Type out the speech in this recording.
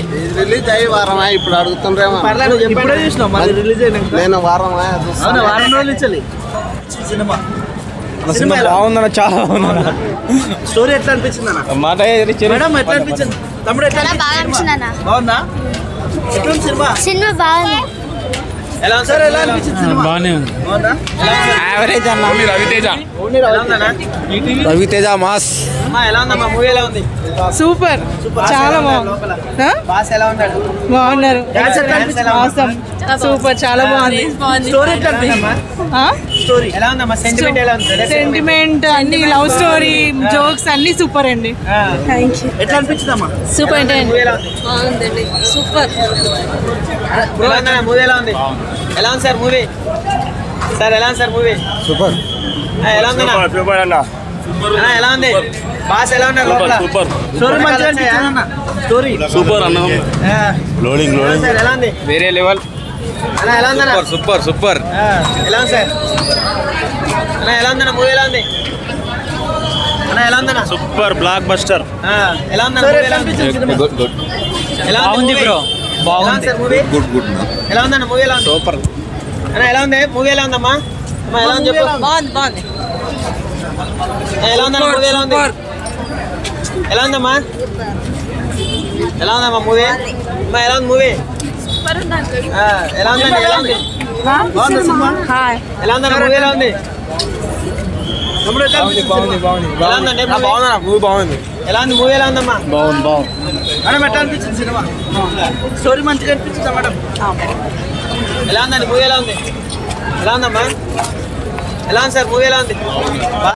Release అయ్యి వారమా ఇప్పుడు అడుగుతుండ్రేమో. నేను వారమా వారం రోజులు ఇచ్చాలి సినిమా. సినిమా బాగుందన్న, చాలా బాగుందన్న. స్టోరీ ఎట్లా అనిపించింది అన్న? మాట మేడం ఎట్లా అనిపించింది? తమ్ముడు ఎట్లా బాగుందా? ఎట్లా సినిమా? సినిమా బాగుంది. ఎలా సార్, ఎలా అనిపించింది సినిమా? బాగానే ఉంది. బాగుందా? యావరేజ్ అన్న. రవితేజ ఎలా ఉందన్నా? రవితేజ మాస్. అమ్మా ఎలా ఉందమ్మా? మూవీ ఎలా ఉంది? సూపర్, చాలా బాగుంది. బాస్ ఎలా ఉన్నాడు? బాగున్నారు, సూపర్, చాలా బాగుంది. స్టోరీ ఎట్లా అనిపించిందమ్మా? స్టోరీ ఎలా ఉందమ్మా? సెంటిమెంట్ ఎలా ఉంది? సెంటిమెంట్ అన్ని, లవ్ స్టోరీ, జోక్స్ అన్ని సూపర్ అండి. Thank you. ఎట్లా అనిపించిందమ్మా? సూపర్ మూవీ ఎలా ఉంది? బాగుందండి, సూపర్. ఎలా ఉందన్నా? మూవీ ఎలా ఉంది? ఎలా ఉంది సార్ మూవీ? సార్ ఎలా ఉంది సార్ మూవీ? సూపర్. ఎలా ఉందన్నా? సూపర్ అన్న. అన్నా ఎలా ఉంది? బాస్ ఎలా ఉన్నారు లోపల? సూపర్ స్టోరీ మంచిగా అనిపించిందన్న. స్టోరీ సూపర్ అన్న. లోడింగ్ సార్ ఎలా ఉంది? వేరే లెవెల్. అన్నా ఎలా ఉందన్నా? Super super. ఎలా ఉంది సార్? అన్నా ఎలా ఉందన్నా? మూవీ ఎలా ఉంది? అన్నా ఎలా ఉందన్నా? Super blockbuster. ఎలా ఉందన్నా? మూవీ ఎలా అనిపించింది సినిమా? ఎలా ఉంది బ్రో? బాగుంది సార్ మూవీ. Good good. ఎలా ఉందన్నా? మూవీ ఎలా ఉంది? సూపర్. అన్నా ఎలా ఉంది? మూవీ ఎలా ఉందమ్మా? అమ్మా ఎలా ఉంది చెప్పు. బాగుంది, బాగుంది. ఎలా ఉందన్నా? మూవీ ఎలా ఉంది? ఎలా ఉందమ్మా? ఎలా ఉందమ్మా మూవీ? అమ్మా ఎలా ఉంది మూవీ? ఎలా ఉందండి? ఎలా ఉంది? బాగుంది సినిమా. ఎలా ఉందన్నా? మూవీ ఎలా ఉంది? తమ్ముడు ఎట్లా అనిపించింది? ఎలా ఉందండి? బాగుందన్న, మూవీ బాగుంది. ఎలా ఉంది మూవీ? ఎలా ఉందమ్మా? బాగుంది. మేడం ఎట్లా అనిపించింది సినిమా? స్టోరీ మంచిగా అనిపించిందా మేడం? ఎలా ఉందండి మూవీ? ఎలా ఉంది? ఎలా ఉందమ్మా? ఎలా ఉంది సార్ మూవీ? ఎలా ఉంది?